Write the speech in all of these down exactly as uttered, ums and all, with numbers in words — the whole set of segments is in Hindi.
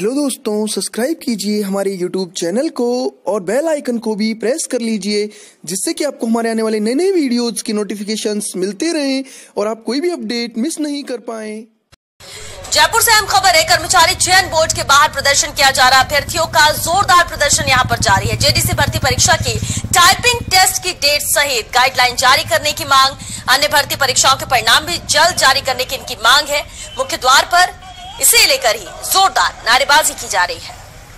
हेलो दोस्तों, सब्सक्राइब कीजिए हमारे यूट्यूब चैनल को और बेल आइकन को भी प्रेस कर लीजिए, जिससे कि आपको हमारे आने वाले नए नए वीडियोज की नोटिफिकेशंस मिलते रहें और आप कोई भी अपडेट मिस नहीं कर पाएं। जयपुर से अहम खबर है। कर्मचारी चयन बोर्ड के बाहर प्रदर्शन किया जा रहा अभ्यर्थियों का जोरदार प्रदर्शन यहां पर जारी है। जेडीसी भर्ती परीक्षा की टाइपिंग टेस्ट की डेट सहित गाइडलाइन जारी करने की मांग, अन्य भर्ती परीक्षाओं के परिणाम भी जल्द जारी करने की इनकी मांग है। मुख्य द्वार पर इसे लेकर ही जोरदार नारेबाजी की जा रही है।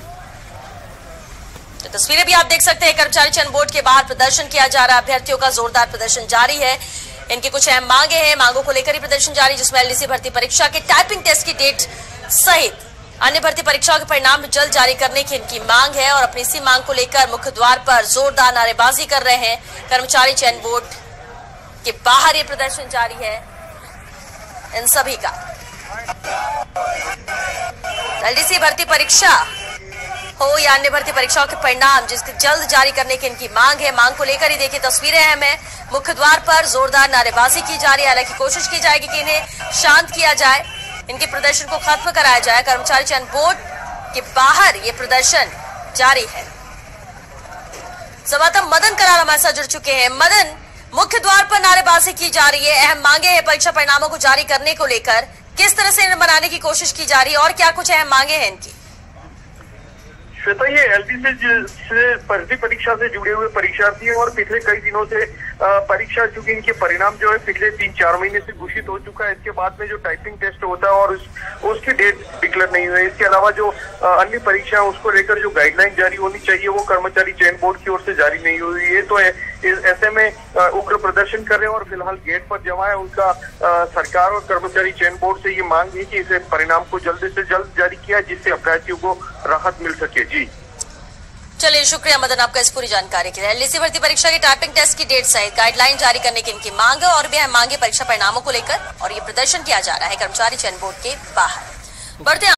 तो तस्वीरें भी आप देख सकते हैं। कर्मचारी चयन बोर्ड के बाहर प्रदर्शन किया जा रहा अभ्यर्थियों का जोरदार प्रदर्शन जारी है। इनकी कुछ अहम मांगे हैं, मांगों को लेकर ही प्रदर्शन जारी, जिसमें एलडीसी भर्ती परीक्षा के टाइपिंग टेस्ट की डेट सहित अन्य भर्ती परीक्षाओं के परिणाम जल्द जारी करने की इनकी मांग है। और अपनी इसी मांग को लेकर मुख्य द्वार पर जोरदार नारेबाजी कर रहे हैं। कर्मचारी चयन बोर्ड के बाहर ये प्रदर्शन जारी है इन सभी का। एलडीसी भर्ती परीक्षा हो या अन्य भर्ती परीक्षाओं के परिणाम जिसके जल्द जारी करने की इनकी मांग है। मांग को लेकर ही देखिए तस्वीरें अहम है। मुख्य द्वार पर जोरदार नारेबाजी की जा रही है। हालांकि कोशिश की जाएगी कि इन्हें शांत किया जाए, इनके प्रदर्शन को खत्म कराया जाए। कर्मचारी चयन बोर्ड के बाहर ये प्रदर्शन जारी है। संवाददाता मदन कराल हमारे साथ जुड़ चुके हैं। मदन, मुख्य द्वार पर नारेबाजी की जा रही है, अहम मांगे हैं परीक्षा परिणामों को जारी करने को लेकर, किस तरह से इन्हें मनाने की कोशिश की जा रही है और क्या कुछ अहम मांगे हैं इनकी? श्वेता, ये एलडीसी से भर्ती परीक्षा से जुड़े हुए परीक्षार्थी हैं और पिछले कई दिनों से परीक्षा, चूंकि इनके परिणाम जो है पिछले तीन चार महीने से घोषित हो चुका है। इसके बाद में जो टाइपिंग टेस्ट होता है और उस, उसकी डेट डिक्लेयर नहीं हुई है। इसके अलावा जो अन्य परीक्षा है उसको लेकर जो गाइडलाइन जारी होनी चाहिए वो कर्मचारी चयन बोर्ड की ओर से जारी नहीं हुई है। तो ऐसे में उग्र प्रदर्शन कर रहे हैं और फिलहाल गेट पर जमा है उनका सरकार और कर्मचारी चयन बोर्ड से ये मांग है कि इसे परिणाम को जल्द से जल्द जारी किया, जिससे अभ्यर्थियों को राहत मिल सके। जी चलिए, शुक्रिया मदन आपका इस पूरी जानकारी के लिए। एलडीसी भर्ती परीक्षा के टाइपिंग टेस्ट की डेट सहित गाइडलाइन जारी करने की इनकी मांग है और भी अहम मांगे परीक्षा परिणामों को लेकर, और ये प्रदर्शन किया जा रहा है कर्मचारी चयन बोर्ड के बाहर। बढ़ते